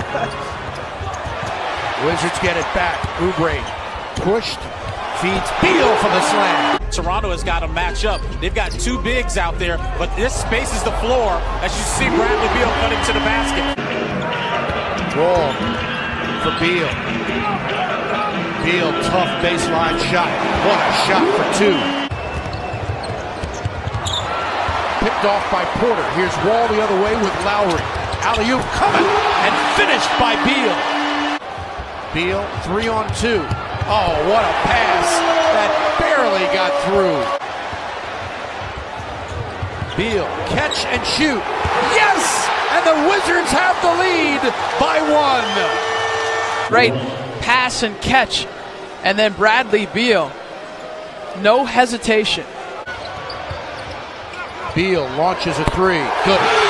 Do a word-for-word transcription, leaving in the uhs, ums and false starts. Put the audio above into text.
Wizards get it back. Oubre pushed, feeds Beal for the slam. Toronto has got to match up. They've got two bigs out there, but this spaces the floor as you see Bradley Beal cutting to the basket. Wall for Beal. Beal, tough baseline shot. What a shot for two. Picked off by Porter. Here's Wall the other way with Lowry. Alley-oop coming and finished by Beal. Beal, three on two. Oh, what a pass that barely got through. Beal, catch and shoot. Yes! And the Wizards have the lead by one. Great pass and catch. And then Bradley Beal, no hesitation. Beal launches a three. Good.